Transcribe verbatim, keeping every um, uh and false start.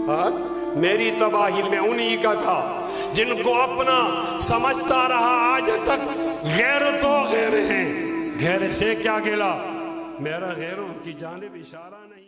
हाँ, मेरी तबाही में उन्हीं का था जिनको अपना समझता रहा आज तक। गैर तो गैर हैं, गैर से क्या गिला, मेरा गैरों की जानिब इशारा नहीं।